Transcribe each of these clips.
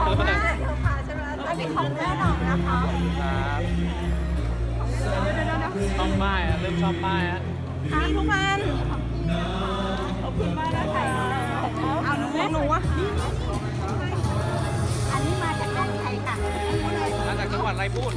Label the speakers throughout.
Speaker 1: มากใช่ไหมอันนี้ของแม่หน่องนะคะ
Speaker 2: ครับชอบป้ายเริ่มชอบป้ายฮะ
Speaker 1: นี่ทุกคนขอบคุณมากนะคะเอาหนูอ่ะอันนี้มาจากด้านไทยค่ะ
Speaker 2: มาจากจังหวัดอะไรพูด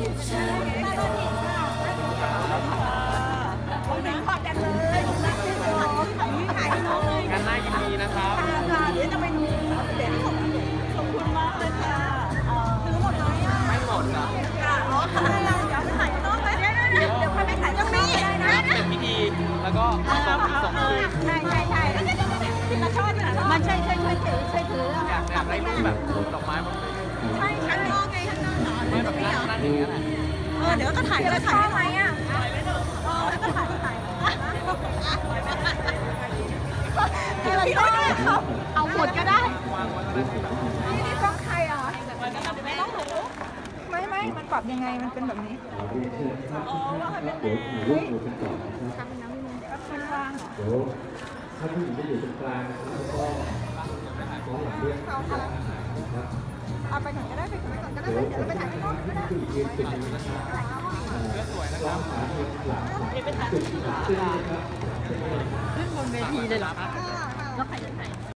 Speaker 1: ผมถึงขอดกันเลยรักที่สุดนี่ขายน้องเลย
Speaker 2: งานหน้ายินดีนะครับ
Speaker 1: ค่ะเดี๋ยวจะไปดูเดี๋ยวขอบคุณมากเลยค่ะซื้อหมดเลยอ่ะ
Speaker 2: ไม่หมดอ่ะ
Speaker 1: ค่ะอ๋อค่ะเดี๋ยวไปถ่ายน้องไหมเดี๋ยวค่อยไปถ่ายน้องไม่ได้นะ
Speaker 2: เสร็จพิธีแล้วก็ส่งคืน
Speaker 1: ใช่ที่มาชอบมันใช่ถือ
Speaker 2: อยากได้รูปแบบดอกไม้บน
Speaker 1: ใช่ข้างนอกไงข้างนอกเหรอ
Speaker 2: ไม่แบบนั่นอย่างเงี้ยแหละ
Speaker 1: เดี๋ยวก็ถ่ายถ่ายไหมอ่ะแล้วก็ถ่ายพี่ด้วยครับเอาหมดก็ได้
Speaker 2: วางไว้ก็ได้แบบ
Speaker 1: นี่กล้องใครอ่ะต้องหนูไม่มันปรับยังไงมันเป็นแบบนี้อ๋อว่าให้เป็น
Speaker 3: เดี๋ยวถ่ายรูปหมู่กันก่อนนะครับ
Speaker 1: มันวางเหรอ
Speaker 3: เดี๋ยวถ้าผู้หญิงจะอยู่ตรงกลางนะครับแล้วก็ของหลังเรื่องนะครับ
Speaker 1: เอาไปก่อนก็ได้ไปก่อนก็ได้เดี๋ยวไปถ่ายข้างนอกก็ได้
Speaker 3: ผู้หญิงยืนเป็นนะครับ
Speaker 2: เสื้อสวยนะค
Speaker 3: วา
Speaker 2: รับ
Speaker 3: งขาเป็นหลังจุดหลังเส้นนะครับ
Speaker 2: ขึ้นบนเวทีเลยเหรอครับ
Speaker 1: แล้วใครจะถ่าย